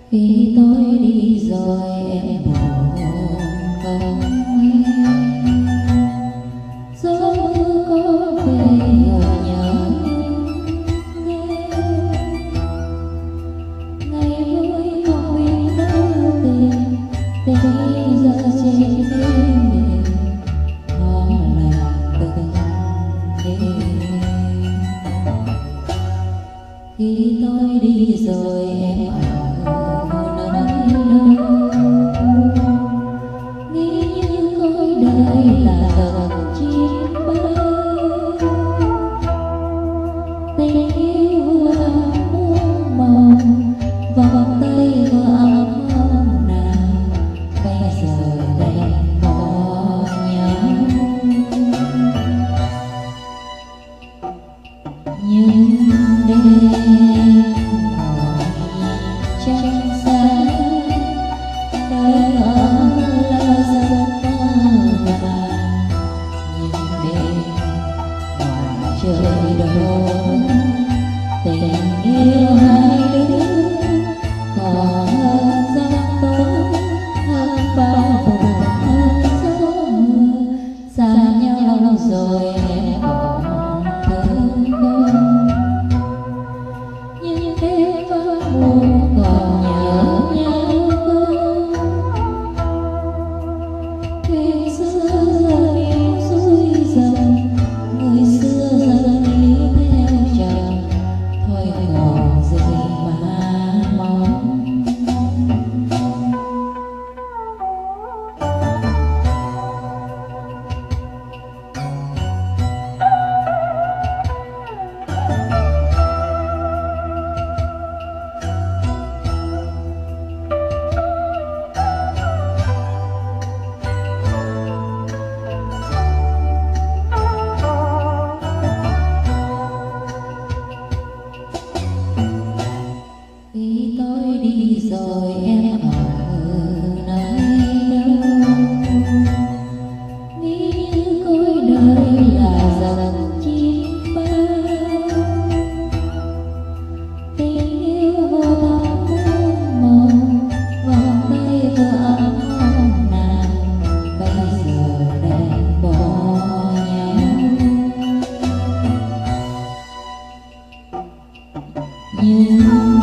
Khi tôi đi rồi em buồn không hay, gió mưa có về rồi nhớ nghe. Ngày vui không biết đâu tìm, bây giờ trên đêm khó là từng đêm. Khi tôi đi rồi em ở nơi đâu, nghĩ như cõi đời là tầng chim bay. Tình yêu vừa muôn màu, vòng tay vừa ấm hôn nào, bây giờ đành bỏ nhau. Nhưng đêm trăng sáng nơi ở là giấc mơ vàng. Nhưng đêm ngoài trời đổ tình yêu hai đứa còn hơn giấc tối, hơn bao buồn, hơn gió mưa. Xa nhau rồi em còn thương không, nhưng em vẫn buồn còn nhớ nhau không. Ngày xưa giờ yêu dối dần, người xưa giờ níu theo chồng, thôi còn gì mà mong. Khi tôi đi rồi em ở nơi đâu, nghĩ như cõi đời là dòng chim bay. Tình yêu vô thắm muôn màu, vòng tay vừa ấm hôn nào, bây giờ đành bỏ nhau. Nhưng